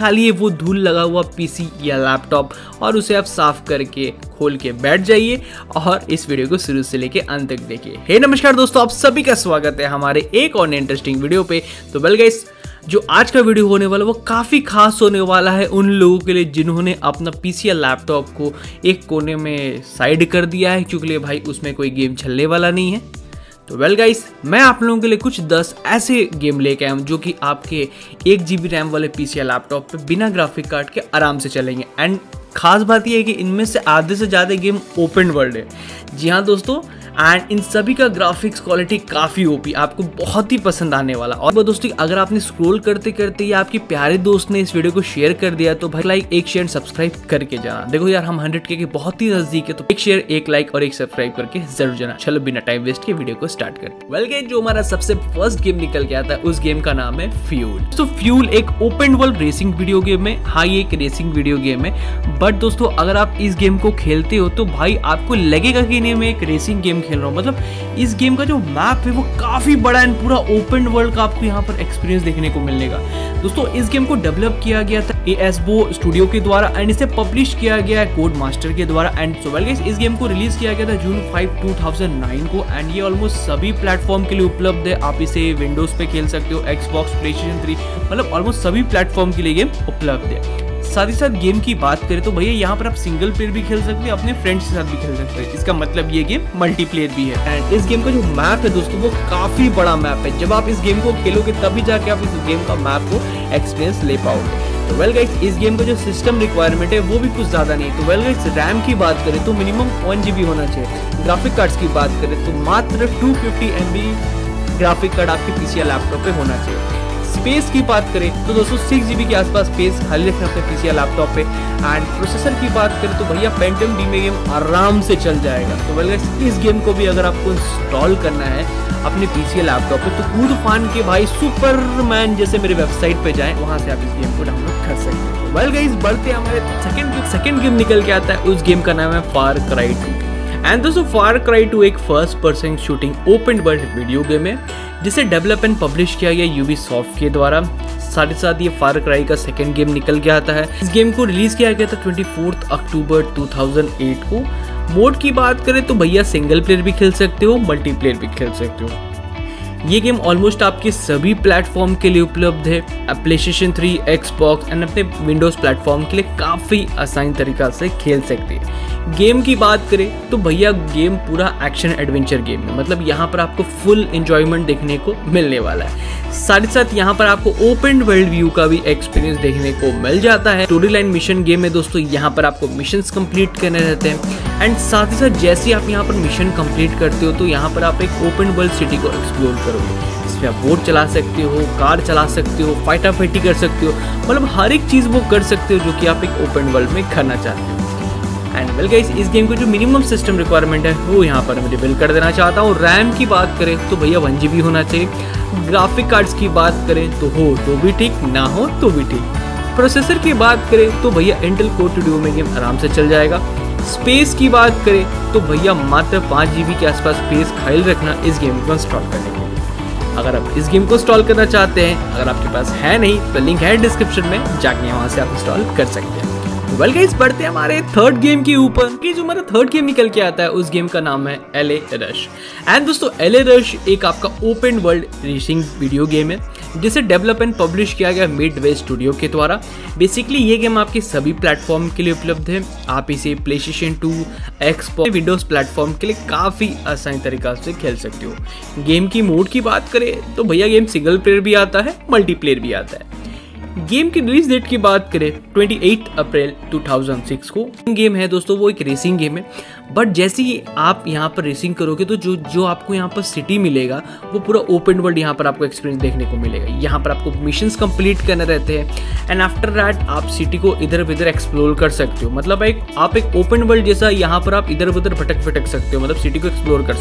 खाली वो धूल लगा हुआ पीसी या लैपटॉप और उसे आप साफ करके खोल के बैठ जाइए और इस वीडियो को शुरू से लेके अंत तक देखिए। हे नमस्कार दोस्तों, आप सभी का स्वागत है हमारे एक और इंटरेस्टिंग वीडियो पे। तो वेल गाइस, जो आज का वीडियो होने वाला वो काफ़ी खास होने वाला है उन लोगों के लिए जिन्होंने अपना पीसी या लैपटॉप को एक कोने में साइड कर दिया है क्योंकि भाई उसमें कोई गेम चलने वाला नहीं है। तो वेल गाइस, मैं आप लोगों के लिए कुछ 10 ऐसे गेम लेके आया हूँ जो कि आपके 1 GB रैम वाले पीसी या लैपटॉप पे बिना ग्राफिक कार्ड के आराम से चलेंगे। एंड खास बात यह है कि इनमें से आधे से ज़्यादा गेम ओपन वर्ल्ड है। जी हाँ दोस्तों, एंड इन सभी का ग्राफिक्स क्वालिटी काफ़ी ओपी, आपको बहुत ही पसंद आने वाला। और दोस्तों, अगर आपने स्क्रॉल करते करते या आपके प्यारे दोस्त ने इस वीडियो को शेयर कर दिया तो भाई लाइक, एक शेयर, सब्सक्राइब करके जाना। देखो यार, हम 100K के बहुत ही नजदीक है, तो एक शेयर, एक लाइक और एक सब्सक्राइब करके जरूर जाना। चलो बिना टाइम वेस्ट के वीडियो को स्टार्ट करते हैं। वेल गाइस, जो हमारा सबसे फर्स्ट गेम निकल के आता है उस गेम का नाम है फ्यूल। तो फ्यूल एक open world racing video game है। हाँ, ये एक रेसिंग वीडियो गेम है, बट दोस्तों अगर आप इस गेम को खेलते हो तो भाई आपको लगेगा कि नहीं मैं एक रेसिंग गेम खेल रहा हूँ। मतलब इस गेम का जो मैप है वो काफी बड़ा है, पूरा ओपन वर्ल्ड का आपको यहाँ पर एक्सपीरियंस देखने को मिलेगा। दोस्तों इस गेम को डेवलप किया गया था ASBO स्टूडियो के द्वारा एंड इसे पब्लिश किया गया है कोडमास्टर के द्वारा। एंड सो वेल गाइस, इस गेम को रिलीज किया गया था जून 5, 2009 को एंड ये ऑलमोस्ट सभी प्लेटफॉर्म के लिए उपलब्ध है। आप इसे विंडोज पे खेल सकते हो, Xbox, PlayStation 3, मतलब ऑलमोस्ट सभी प्लेटफॉर्म के लिए गेम उपलब्ध है। साथ ही साथ गेम की बात करें तो भैया यहाँ पर आप सिंगल प्लेयर भी खेल सकते हैं, अपने फ्रेंड्स के साथ भी खेल सकते हैं। इसका मतलब ये गेम मल्टीप्लेयर भी है। एंड इस गेम का जो मैप है दोस्तों वो काफी बड़ा मैप है। जब आप इस गेम को खेलोगे तभी जाके आप इस गेम का मैप को एक्सपीरियंस ले पाओगे। तो वेल गाइस, इस गेम का जो सिस्टम रिक्वायरमेंट है वो भी कुछ ज्यादा नहीं है। तो वेल गाइस, रैम की बात करें तो मिनिमम 1 GB होना चाहिए। ग्राफिक कार्ड्स की बात करें तो मात्र 250 MB ग्राफिक कार्ड आपके पीसी या लैपटॉप पे होना चाहिए। स्पेस की बात करें तो दोस्तों 6 GB के आसपास स्पेस खाली रखना अपने पीसी या लैपटॉप पे। एंड प्रोसेसर की बात करें तो भैया पेंटियम D में गेम आराम से चल जाएगा। तो वेल गाइस, इस गेम को भी अगर आपको इंस्टॉल करना है अपने पीसी या लैपटॉप पे तो कूद फान के भाई सुपरमैन जैसे मेरे वेबसाइट पे जाएं, वहां से आप इस गेम को डाउनलोड कर सकते हैं। वेल गाइस, बढ़ते हमारे सेकंड गेम निकल के आता है। उस गेम का नाम है फार क्राई 2। एंड दोस्तों फार क्राई 2 एक first person shooting open world video game है जिसे डेवलप एंड पब्लिश किया गया यूबीसॉफ्ट के द्वारा। साथ ही साथ ये फार क्राई का सेकंड गेम निकल के आता है। इस गेम को रिलीज किया गया था 24 अक्टूबर 2008 को। मोड की बात करें तो भैया सिंगल प्लेयर भी खेल सकते हो, मल्टीप्लेयर भी खेल सकते हो। ये गेम ऑलमोस्ट आपके सभी प्लेटफॉर्म के लिए उपलब्ध है। PlayStation 3, Xbox एंड अपने विंडोज प्लेटफॉर्म के लिए काफ़ी आसान तरीका से खेल सकते हैं। गेम की बात करें तो भैया गेम पूरा एक्शन एडवेंचर गेम है, मतलब यहाँ पर आपको फुल एंजॉयमेंट देखने को मिलने वाला है। साथ ही साथ यहाँ पर आपको ओपन वर्ल्ड व्यू का भी एक्सपीरियंस देखने को मिल जाता है। स्टोरी लाइन मिशन गेम है दोस्तों, यहाँ पर आपको मिशंस कंप्लीट करने रहते हैं। एंड साथ ही साथ जैसे ही आप यहाँ पर मिशन कंप्लीट करते हो तो यहाँ पर आप एक ओपन वर्ल्ड सिटी को एक्सप्लोर करोगे। इसमें आप बोट चला सकते हो, कार चला सकते हो, फाइटा फाइटी कर सकते हो, मतलब हर एक चीज़ वो कर सकते हो जो कि आप एक ओपन वर्ल्ड में करना चाहते हो। एंड वेल गाइस, इस गेम को जो मिनिमम सिस्टम रिक्वायरमेंट है वो यहाँ पर मैं रिवील कर देना चाहता हूँ। रैम की बात करें तो भैया 1 GB होना चाहिए। ग्राफिक कार्ड्स की बात करें तो हो तो भी ठीक, ना हो तो भी ठीक। प्रोसेसर की बात करें तो भैया इंटेल कोर Duo में गेम आराम से चल जाएगा। स्पेस की बात करें तो भैया मात्र 5 GB के आसपास स्पेस खाली रखना इस गेम को इंस्टॉल करने के लिए। अगर आप इस गेम को इंस्टॉल करना चाहते हैं, अगर आपके पास है नहीं तो लिंक है डिस्क्रिप्शन में, जाके वहां से आप इंस्टॉल कर सकते हैं। वेल गाइस, बढ़ते हैं हमारे थर्ड गेम के ऊपर। कि जो हमारा थर्ड गेम निकल के आता है उस गेम का नाम है LA Rush। एंड दोस्तों LA Rush एक आपका open world racing video game है जिसे डेवलप एंड पब्लिश किया गया मिडवे स्टूडियो के द्वारा। बेसिकली ये गेम आपके सभी प्लेटफॉर्म के लिए उपलब्ध है। आप इसे PlayStation 2, Xbox, विंडोज प्लेटफॉर्म के लिए काफ़ी आसान तरीका से खेल सकते हो। गेम की मोड की बात करें तो भैया गेम सिंगल प्लेयर भी आता है, मल्टीप्लेयर भी आता है। गेम की रिलीज डेट की बात करें 28 अप्रैल 2006 को। गेम है दोस्तों वो एक रेसिंग गेम है, बट जैसे ही आप यहाँ पर रेसिंग करोगे तो जो आपको यहाँ पर सिटी मिलेगा वो पूरा ओपन वर्ल्ड यहाँ पर आपको एक्सपीरियंस देखने को मिलेगा। यहाँ पर आपको मिशंस कंप्लीट करने रहते हैं एंड आफ्टर दैट आप सिटी को इधर उधर एक्सप्लोर कर सकते हो। मतलब आप एक ओपन वर्ल्ड जैसा यहाँ पर आप इधर उधर भटक सकते हो, मतलब सिटी को एक्सप्लोर कर सकते हो।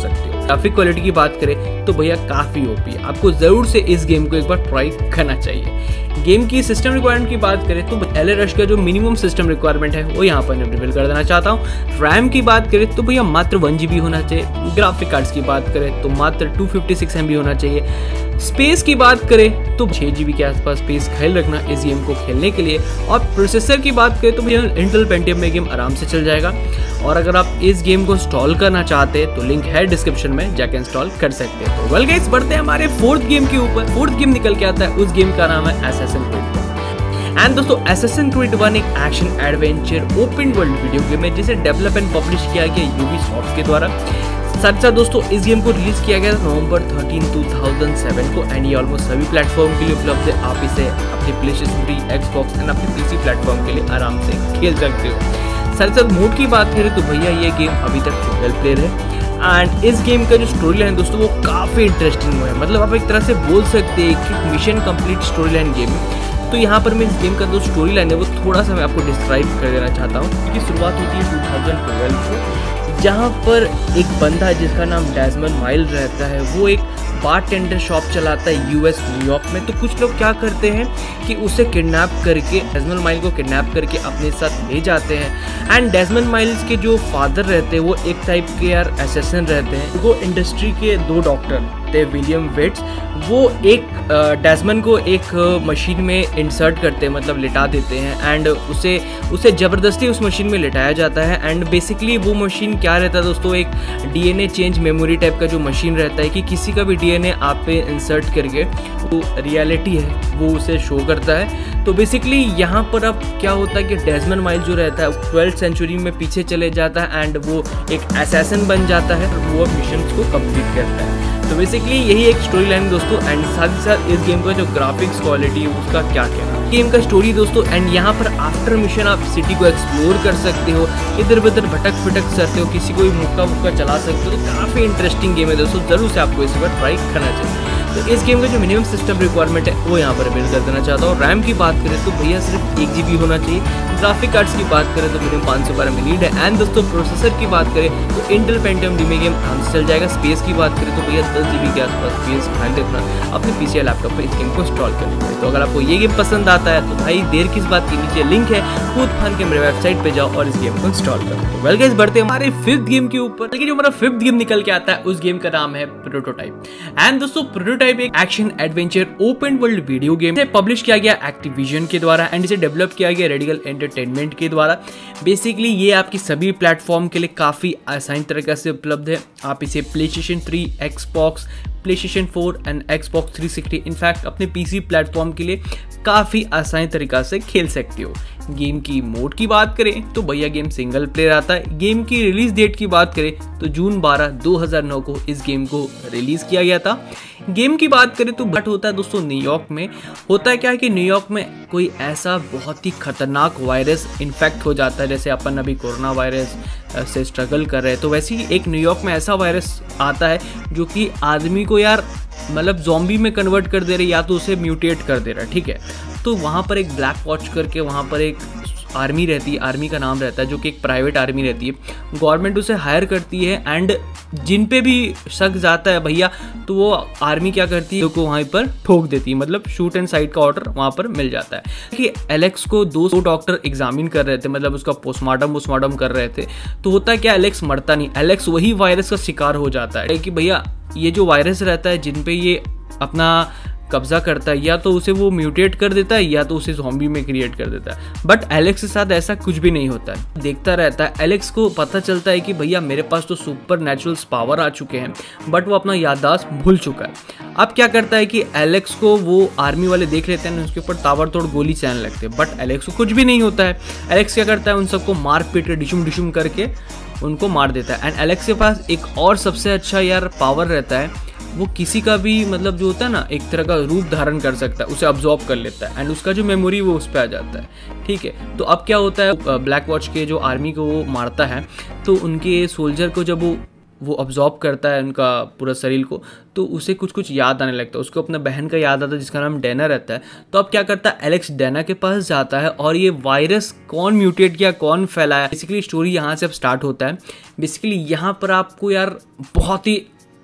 ग्राफिक क्वालिटी की बात करें तो भैया काफ़ी ओपी है। आपको ज़रूर से इस गेम को एक बार ट्राई करना चाहिए। गेम की सिस्टम रिक्वायरमेंट की बात करें तो LA Rush का जो मिनिमम सिस्टम रिक्वायरमेंट है वो यहाँ पर मैं रिवील कर देना चाहता हूँ। रैम की बात करें तो भैया मात्र 1 GB होना चाहिए। ग्राफिक कार्ड्स की बात करें तो मात्र 256 MB होना चाहिए। स्पेस की बात करें तो 6 GB के आसपास स्पेस ख्याल रखना इस गेम को खेलने के लिए। और प्रोसेसर की बात करें तो भैया इंटेल पेंटियम में गेम आराम से चल जाएगा। और अगर आप इस गेम को इंस्टॉल करना चाहते हैं तो लिंक है डिस्क्रिप्शन में, जाके इंस्टॉल कर सकते हैं। तो वेल गाइस, बढ़ते हैं हमारे फोर्थ गेम के ऊपर। फोर्थ गेम निकल के आता है, उस गेम का नाम है Assassin's Creed 1। एंड दोस्तों Assassin's Creed 1 एक action adventure open world video game है जिसे डेवलप एंड पब्लिश किया गया Ubisoft के द्वारा। साथ साथ दोस्तों इस गेम को रिलीज किया गया नवंबर 13, 2007 को एंड ये ऑलमोस्ट सभी प्लेटफॉर्म के लिए उपलब्ध है। आप इसे अपने PlayStation 3, Xbox एंड अपने PC प्लेटफॉर्म के लिए आराम से खेल सकते हो। साथ साथ मोड की बात करें तो भैया ये गेम अभी तक सिंगल प्लेयर है एंड इस गेम का जो स्टोरी लाइन दोस्तों वो काफ़ी इंटरेस्टिंग है। मतलब आप एक तरह से बोल सकते हैं कि mission complete story line game है। तो यहाँ पर मैं इस गेम का जो स्टोरी लाइन है वो थोड़ा सा मैं आपको डिस्क्राइब कर देना चाहता हूँ। इसकी शुरुआत होती है 2012 को, जहाँ पर एक बंदा है जिसका नाम डेजमंड माइल रहता है। वो एक बारटेंडर शॉप चलाता है US न्यूयॉर्क में। तो कुछ लोग क्या करते हैं कि उसे किडनैप करके, डेजमंड माइल को किडनैप करके अपने साथ ले जाते हैं। एंड डेजमंड माइल्स के जो फादर रहते हैं वो एक टाइप के यार असैसिन रहते हैं। वो इंडस्ट्री के 2 डॉक्टर थे, विलियम वेट्स, वो एक डेजमंड को एक मशीन में इंसर्ट करते हैं, मतलब लिटा देते हैं एंड उसे ज़बरदस्ती उस मशीन में लिटाया जाता है। एंड बेसिकली वो मशीन क्या रहता है दोस्तों, एक DNA चेंज मेमोरी टाइप का जो मशीन रहता है कि किसी का भी DNA आप पे इंसर्ट करके वो रियलिटी है वो उसे शो करता है। तो बेसिकली यहाँ पर अब क्या होता है कि डेजमंड माइल जो रहता है 12th सेंचुरी में पीछे चले जाता है एंड वो एक असैसिन बन जाता है और वो मिशन को कंप्लीट करता है। तो बेसिकली यही एक स्टोरी लाइन दोस्तों। एंड साथ ही साथ इस गेम का जो ग्राफिक्स क्वालिटी है उसका क्या कहना, गेम का स्टोरी दोस्तों। एंड यहाँ पर आफ्टर मिशन आप सिटी को एक्सप्लोर कर सकते हो, इधर उधर भटक सकते हो, किसी को भी मुक्का चला सकते हो। तो काफ़ी इंटरेस्टिंग गेम है दोस्तों, जरूर से आपको इस बार ट्राई करना चाहिए। तो इस गेम का जो मिनिमम सिस्टम रिक्वायरमेंट है वो यहाँ पर बिल्ड कर देना चाहता हूँ। रैम की बात करें तो भैया सिर्फ 1 GB होना चाहिए। ग्राफिक कार्ड्स की बात करें तो मिनिमम 512 में लीड है। एंड दोस्तों प्रोसेसर की बात करें तो इंटेल पेंटियम डी में गेम आराम से चल जाएगा। स्पेस की बात करें तो भैया 10 GB के आसपास स्पेस ध्यान रखना अपने PC या लैपटॉप पर इस गेम को इंस्टॉल कर लेंगे। तो अगर आपको ये गेम पसंद आता है तो भाई देर किस बात की, नीचे लिंक है, कूद फान के मेरे वेबसाइट पे जाओ और इस गेम को इंस्टॉल करो। वेल गाइस, बढ़ते हैं हमारे 5th गेम के ऊपर। लेकिन जो हमारा 5th गेम निकल के आता है उस गेम का नाम है प्रोटोटाइप। एंड दोस्तों प्रोटोटाइप एक action adventure open world video game है। पब्लिश किया गया एक्टिविजन के द्वारा एंड इसे डेवलप किया गया रेडिकल एंटरटेनमेंट के द्वारा। बेसिकली ये आपकी सभी प्लेटफॉर्म के लिए काफ़ी आसान तरीके से उपलब्ध है। आप इसे PlayStation 3, Xbox, PlayStation 4 and Xbox 360 in fact अपने PC प्लेटफॉर्म के लिए काफ़ी आसान तरीका से खेल सकते हो। गेम की मोड की बात करें तो भैया गेम सिंगल प्लेयर आता है। गेम की रिलीज डेट की बात करें तो जून 12, 2009 को इस गेम को रिलीज किया गया था। गेम की बात करें तो बट होता है दोस्तों न्यूयॉर्क में। होता है क्या है कि न्यूयॉर्क में कोई ऐसा बहुत ही खतरनाक वायरस इन्फेक्ट हो जाता है, जैसे अपन अभी कोरोना वायरस से स्ट्रगल कर रहे हैं। तो वैसे ही एक न्यूयॉर्क में ऐसा वायरस आता है जो कि आदमी को यार मतलब ज़ॉम्बी में कन्वर्ट कर दे रहा है या तो उसे म्यूटेट कर दे रहा है, ठीक है। तो वहाँ पर एक ब्लैक वॉच करके वहाँ पर एक आर्मी रहती है, आर्मी का नाम रहता है जो कि एक प्राइवेट आर्मी रहती है। गवर्नमेंट उसे हायर करती है एंड जिन पे भी शक जाता है भैया तो वो आर्मी क्या करती है को वहाँ पर ठोक देती है, मतलब शूट एंड साइड का ऑर्डर वहाँ पर मिल जाता है। कि एलेक्स को 2 डॉक्टर एग्जामिन कर रहे थे, मतलब उसका पोस्टमार्टम कर रहे थे। तो होता है क्या, एलेक्स मरता नहीं, एलेक्स वही वायरस का शिकार हो जाता है कि भैया ये जो वायरस रहता है जिन पे ये अपना कब्जा करता है या तो उसे वो म्यूटेट कर देता है या तो उसे ज़ॉम्बी में क्रिएट कर देता है। बट एलेक्स के साथ ऐसा कुछ भी नहीं होता है, देखता रहता है। एलेक्स को पता चलता है कि भैया मेरे पास तो सुपर नेचुरल पावर आ चुके हैं, बट वो अपना याददाश्त भूल चुका है। अब क्या करता है कि एलेक्स को वो आर्मी वाले देख लेते हैं, उसके ऊपर ताबड़तोड़ गोली चलाने लगते हैं, बट एलेक्स को कुछ भी नहीं होता है। एलेक्स क्या करता है, उन सबको मार पीट के डिशुम करके उनको मार देता है। एंड एलेक्स के पास एक और सबसे अच्छा यार पावर रहता है, वो किसी का भी मतलब जो होता है ना एक तरह का रूप धारण कर सकता है, उसे अब्जॉर्ब कर लेता है एंड उसका जो मेमोरी वो उस पर आ जाता है, ठीक है। तो अब क्या होता है, ब्लैक वॉच के जो आर्मी को वो मारता है तो उनके सोल्जर को जब वो अब्जॉर्ब करता है उनका पूरा शरीर को, तो उसे कुछ याद आने लगता है। उसको अपना बहन का याद आता है जिसका नाम डैना रहता है। तो अब क्या करता है, एलेक्स डैना के पास जाता है और ये वायरस कौन म्यूटेट किया, कौन फैलाया, बेसिकली स्टोरी यहाँ से अब स्टार्ट होता है। बेसिकली यहाँ पर आपको यार बहुत ही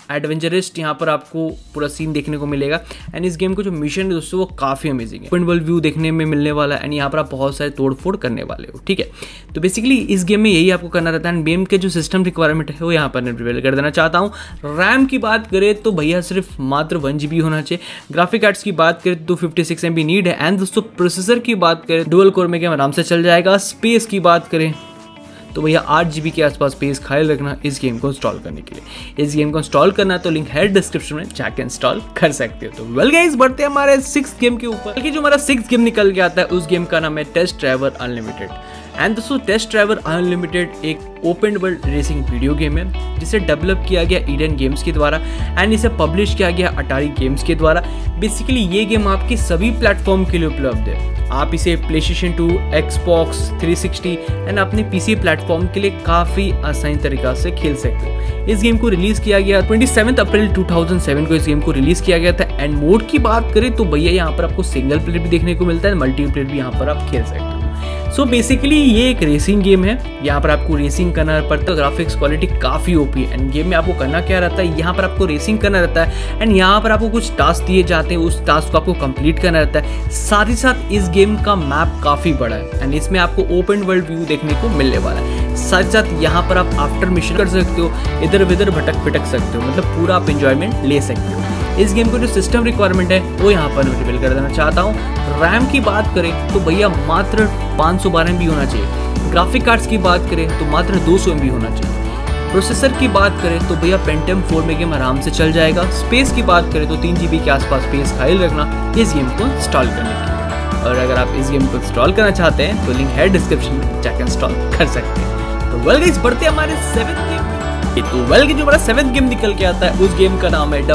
एडवेंचरिस्ट यहाँ पर आपको पूरा सीन देखने को मिलेगा। एंड इस गेम को जो मिशन है दोस्तों वो काफ़ी अमेजिंग है, ओपन वर्ल्ड व्यू देखने में मिलने वाला है। एंड यहाँ पर आप बहुत सारे तोड़फोड़ करने वाले हो, ठीक है। तो बेसिकली इस गेम में यही आपको करना रहता है। एंड गेम के जो सिस्टम रिक्वायरमेंट है वो यहाँ पर मैं रिवील कर देना चाहता हूँ। रैम की बात करें तो भैया सिर्फ मात्र 1 GB होना चाहिए। ग्राफिक कार्ड्स की बात करें तो 56 MB नीड है। एंड दोस्तों प्रोसेसर की बात करें डुअल कोर में गेम आराम से चल जाएगा। स्पेस की बात करें तो भैया 8 GB के आसपास स्पेस ख्याल रखना इस गेम को इंस्टॉल करने के लिए। इस गेम को इंस्टॉल करना तो लिंक है डिस्क्रिप्शन में, जाके इंस्टॉल कर सकते हो। तो वेल गाइस बढ़ते हैं हमारे 6th गेम के ऊपर। जो हमारा 6th गेम निकल के आता है उस गेम का नाम है टेस्ट ड्राइवर अनलिमिटेड। एंड दोस्तों टेस्ट ड्राइवर अनलिमिटेड एक open world racing video game है जिसे डेवलप किया गया ईडन गेम्स के द्वारा। एंड इसे पब्लिश किया गया अटारी गेम्स के द्वारा। बेसिकली ये गेम आपके सभी प्लेटफॉर्म के लिए उपलब्ध है। आप इसे प्लेस्टेशन 2, Xbox 360 एंड अपने पीसी प्लेटफॉर्म के लिए काफ़ी आसानी तरीका से खेल सकते हो। इस गेम को रिलीज़ किया गया 27 अप्रैल 2007 को इस गेम को रिलीज़ किया गया था। एंड मोड की बात करें तो भैया यहाँ पर आपको सिंगल प्लेयर भी देखने को मिलता है, मल्टीप्लेयर भी यहाँ पर आप खेल सकते हो। सो बेसिकली ये एक रेसिंग गेम है, यहाँ पर आपको रेसिंग करना पड़ता है। ग्राफिक्स क्वालिटी काफ़ी ओपी है। एंड गेम में आपको करना क्या रहता है, यहाँ पर आपको रेसिंग करना रहता है। एंड यहाँ पर आपको कुछ टास्क दिए जाते हैं, उस टास्क को आपको कंप्लीट करना रहता है। साथ ही साथ इस गेम का मैप काफ़ी बड़ा है एंड इसमें आपको ओपन वर्ल्ड व्यू देखने को मिलने वाला है। साथ ही साथ यहाँ पर आप आफ्टर मिशन कर सकते हो, इधर उधर भटक फिटक सकते हो, मतलब पूरा आप इंजॉयमेंट ले सकते हो। इस गेम को जो सिस्टम रिक्वायरमेंट है वो यहाँ पर मैं रिवील कर देना चाहता हूँ। रैम की बात करें तो भैया मात्र 512 MB होना चाहिए। ग्राफिक कार्ड्स की बात करें तो मात्र 200 MB होना चाहिए। प्रोसेसर की बात करें तो भैया पेंटियम 4 में गेम आराम से चल जाएगा। स्पेस की बात करें तो 3 GB के आसपास स्पेस ख्याल रखना इस गेम को इंस्टॉल करने के। और अगर आप इस गेम को इंस्टॉल करना चाहते हैं तो लिंक है डिस्क्रिप्शन में, जाकर इंस्टॉल कर सकते हैं। तो वेल गाइस बढ़ते हैं हमारे 7th गेम। तो वेल जो हमारा 7th गेम निकल के आता है उस गेम का नाम है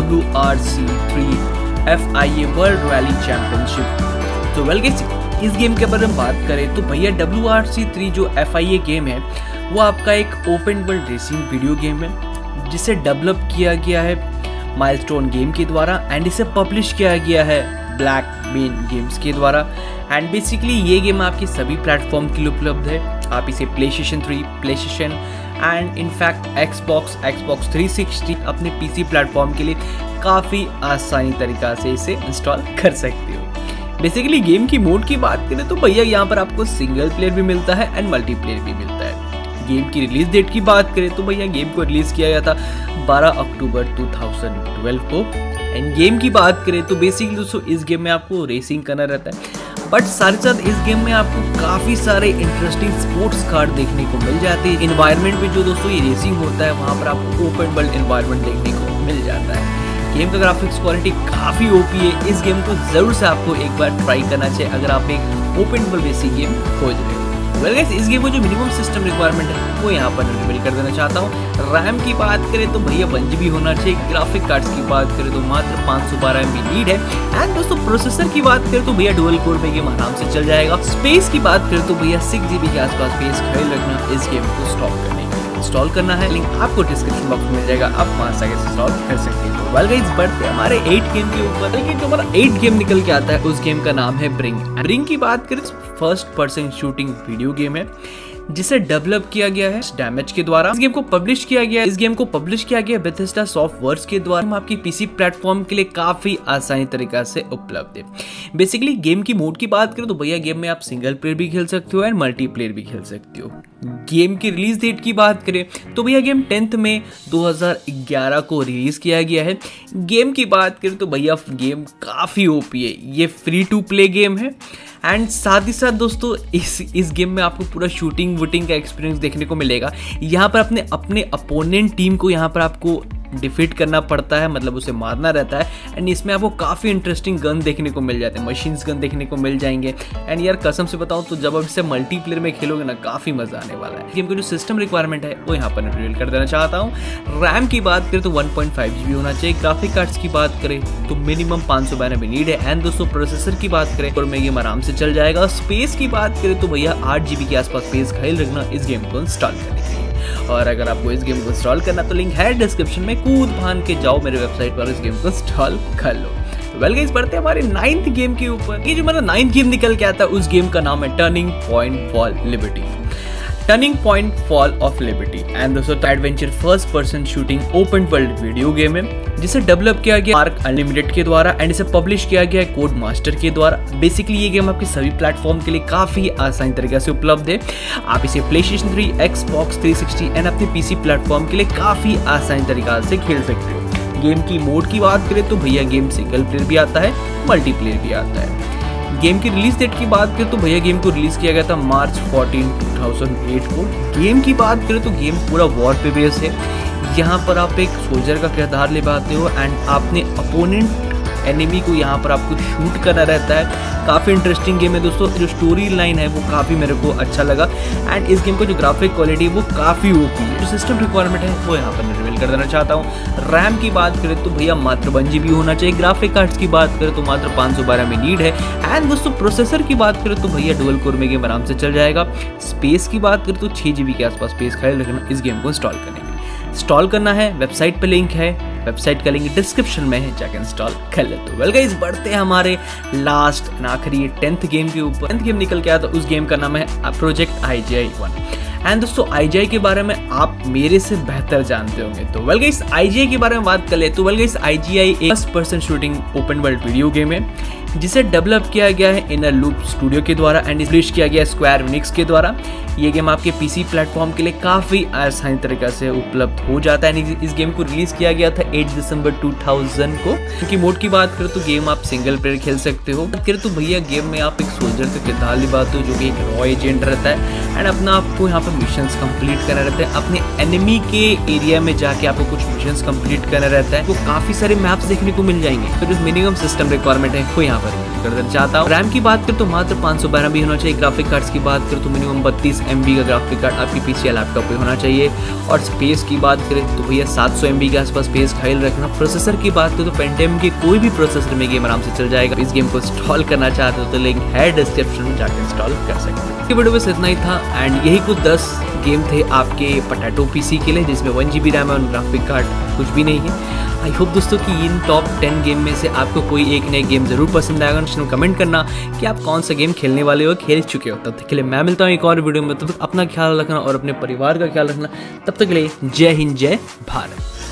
WRC3 FIA world rally championship. तो वेल गाइस इस गेम के बारे में बात करें तो भैया WRC3 जो FIA गेम है वो आपका एक open world racing video game है जिसे डेवलप किया गया है माइलस्टोन गेम के द्वारा। एंड इसे पब्लिश किया गया है ब्लैकबेन गेम्स के द्वारा। एंड बेसिकली ये गेम आपके सभी प्लेटफॉर्म के लिए उपलब्ध है। आप इसे PlayStation 3, PlayStation and in fact Xbox 360 अपने पीसी प्लेटफॉर्म के लिए काफ़ी आसानी तरीका से इसे इंस्टॉल कर सकते हो। बेसिकली गेम की मोड की बात करें तो भैया यहाँ पर आपको सिंगल प्लेयर भी मिलता है एंड मल्टीप्लेयर भी मिलता है। गेम की रिलीज डेट की बात करें तो भैया गेम को रिलीज किया गया था 12 अक्टूबर 2012 को। एंड गेम की बात करें तो बेसिकली दोस्तों इस गेम में आपको रेसिंग करना रहता है, बट साथ ही साथ इस गेम में आपको काफ़ी सारे इंटरेस्टिंग स्पोर्ट्स कार्ड देखने को मिल जाते हैं। इन्वायरमेंट में जो दोस्तों ये रेसिंग होता है वहाँ पर आपको ओपन वर्ल्ड इन्वायरमेंट देखने को मिल जाता है। गेम का ग्राफिक्स क्वालिटी काफ़ी ओपी है। इस गेम को ज़रूर से आपको एक बार ट्राई करना चाहिए अगर आप एक ओपन वर्ल्ड रेसिंग गेम खोज रहे हो। वेल गाइस इस गेम को जो मिनिमम सिस्टम रिक्वायरमेंट है वो यहाँ पर रिवील कर देना चाहता हूँ। रैम की बात करें तो भैया 1 GB होना चाहिए। ग्राफिक कार्ड्स की बात करें तो मात्र 512 MB नीड है। एंड दोस्तों प्रोसेसर की बात करें तो भैया डुअल कोर में गेम आराम से चल जाएगा। स्पेस की बात करें तो भैया 6 GB के आसपास स्पेस ख्याल रखना इस गेम को स्टॉप करने के लिए। इंस्टॉल करना है, लिंक आपको डिस्क्रिप्शन बॉक्स में मिल जाएगा, आप वहाँ से इंस्टॉल कर सकते हैं। तो वेल गाइस बढ़ते हैं हमारे 8 गेम के ऊपर। लेकिन जो हमारा 8 गेम निकल के आता है उस गेम का नाम है ब्रिंग की बात करें first person shooting video game है जिसे डेवलप किया गया है डैमेज के द्वारा। इस गेम को पब्लिश किया गया बेथेस्डा सॉफ्टवेयर्स के द्वारा। हम आपकी पीसी प्लेटफॉर्म के लिए काफी आसानी तरीका से उपलब्ध है। बेसिकली गेम की मोड की बात करें तो भैया गेम में आप सिंगल प्लेयर भी खेल सकते हो एंड मल्टीप्लेयर भी खेल सकते हो। गेम की रिलीज डेट की बात करें तो भैया गेम 10 मई 2011 को रिलीज किया गया है। गेम की बात करें तो भैया गेम काफी ओपी है। ये फ्री टू प्ले गेम है एंड साथ ही साथ दोस्तों इस गेम में आपको पूरा शूटिंग वूटिंग का एक्सपीरियंस देखने को मिलेगा। यहाँ पर अपने अपोनेंट टीम को यहाँ पर आपको डिफीट करना पड़ता है, मतलब उसे मारना रहता है। एंड इसमें आपको काफ़ी इंटरेस्टिंग गन देखने को मिल जाते हैं, मशीन्स गन देखने को मिल जाएंगे। एंड यार कसम से बताऊं तो जब आप इसे मल्टीप्लेयर में खेलोगे ना काफ़ी मज़ा आने वाला है। गेम का जो सिस्टम रिक्वायरमेंट है वो यहाँ पर मैं रिवील कर देना चाहता हूँ। रैम की बात करें तो 1.5 GB होना चाहिए। ग्राफिक कार्ड्स की बात करें तो मिनिमम 512 MB नीड है। एंड दोस्तों प्रोसेसर की बात करें और में गेम आराम से चल जाएगा। स्पेस की बात करें तो भैया 8 GB के आसपास स्पेस ख्याल रखना इस गेम को इंस्टॉल करने के लिए। और अगर आपको इस गेम को इंस्टॉल करना तो लिंक है डिस्क्रिप्शन में, कूद भान के जाओ मेरे वेबसाइट पर इस गेम को इंस्टॉल कर लो। वेल गाइस बढ़ते हैं हमारे 9th गेम के ऊपर। ये जो हमारा 9th गेम निकल के आता है उस गेम का नाम है Turning Point for Liberty. Turning Point Fall of Liberty. And दोस्तों adventure first person shooting open world video game है जिसे डेवलप किया गया आर्क अनलिमिटेड के द्वारा एंड इसे पब्लिश किया गया है कोड मास्टर के द्वारा। बेसिकली ये गेम आपके सभी प्लेटफॉर्म के लिए काफी आसान तरीके से उपलब्ध है। आप इसे PlayStation 3, Xbox 360 एंड अपने PC प्लेटफॉर्म के लिए काफी आसान तरीके से खेल सकते हो। गेम की मोड की बात करें तो भैया गेम सिंगल प्लेयर भी आता है, मल्टीप्लेयर भी आता है। गेम की रिलीज डेट की बात करें तो भैया गेम को रिलीज किया गया था मार्च 14, 2008 को। गेम की बात करें तो गेम पूरा वॉर पे बेस है। यहाँ पर आप एक सोल्जर का किरदार निभाते हो एंड आपने अपोनेंट एनिमी को यहाँ पर आपको शूट करना रहता है। काफ़ी इंटरेस्टिंग गेम है दोस्तों। जो स्टोरी लाइन है वो काफ़ी मेरे को अच्छा लगा एंड इस गेम का जो ग्राफिक क्वालिटी है वो काफ़ी ओपी है। जो सिस्टम रिक्वायरमेंट है वो यहाँ पर मैं रिवील कर देना चाहता हूँ। रैम की बात करें तो भैया मात्र 1 GB होना चाहिए। ग्राफिक कार्ड्स की बात करें तो मात्र 512 में नीड है। एंड दोस्तों प्रोसेसर की बात करें तो भैया डुअल कोर में गेम आराम से चल जाएगा। स्पेस की बात करें तो 6 GB के आसपास स्पेस ख्याल रखना इस गेम को इंस्टॉल करने के लिए। इंस्टॉल करना है, वेबसाइट पे लिंक है, वेबसाइट का लिंक डिस्क्रिप्शन में है, जाकर इंस्टॉल कर ले। तो वेल गाइस बढ़ते हैं हमारे लास्ट आखिरी 10th गेम के ऊपर। 10th गेम निकल के आया तो उस गेम का नाम है प्रोजेक्ट IGI 1। एंड दोस्तों IGI के बारे में आप मेरे से बेहतर जानते होंगे। तो वेल गाइस IGI के बारे में बात कर ले तो वेल गाइस IGI एक first person shooting open world video game है जिसे डेवलप किया गया है इनर लूप स्टूडियो के द्वारा एंड पब्लिश किया गया स्क्वायर एनिक्स के द्वारा। ये गेम आपके PC प्लेटफॉर्म के लिए काफ़ी आसान तरीके से उपलब्ध हो जाता है। इस गेम को रिलीज किया गया था 8 दिसंबर 2000 को। इनकी मोड की बात करें तो गेम आप सिंगल प्लेयर खेल सकते हो। बात करें तो भैया गेम में आप एक सोल्जर का किरदार निभाते हो जो कि एक रॉ एजेंट रहता है एंड अपना आपको यहाँ पर मिशंस कंप्लीट करना रहता है। अपने एनिमी के एरिया में जाके आपको कुछ मिशंस कंप्लीट करना रहता है। तो काफ़ी सारे मैप्स देखने को मिल जाएंगे। तो जो मिनिमम सिस्टम रिक्वायरमेंट है वो यहाँ पर कर देना चाहता हूँ। रैम की बात करें तो मात्र 512 भी होना चाहिए। ग्राफिक कार्ड्स की बात करें तो मिनिमम 32 MB का ग्राफिक कार्ड आपकी PC या लैपटॉप पे होना चाहिए। और स्पेस की बात करें तो भैया 700 MB के आसपास स्पेस ख्याल रखना। प्रोसेसर की बात करें तो पेंटियम के कोई भी प्रोसेसर में गेम आराम से चल जाएगा। इस गेम को इंस्टॉल करना चाहते हो तो लिंक है डिस्क्रिप्शन में, जाकर इंस्टॉल कर सकते हो। वीडियो बस इतना ही था एंड यही कुछ 10 गेम थे आपके पोटैटो PC के लिए जिसमें 1 GB रैम है और ग्राफिक कार्ड कुछ भी नहीं है। आई होप दोस्तों कि इन टॉप 10 गेम में से आपको कोई एक नए गेम जरूर पसंद आएगा। नीचे कमेंट करना कि आप कौन सा गेम खेलने वाले हो, खेल चुके हो। तब तक के लिए मैं मिलता हूँ एक और वीडियो में। तब तक अपना ख्याल रखना और अपने परिवार का ख्याल रखना। तब तक के लिए जय हिंद, जय भारत।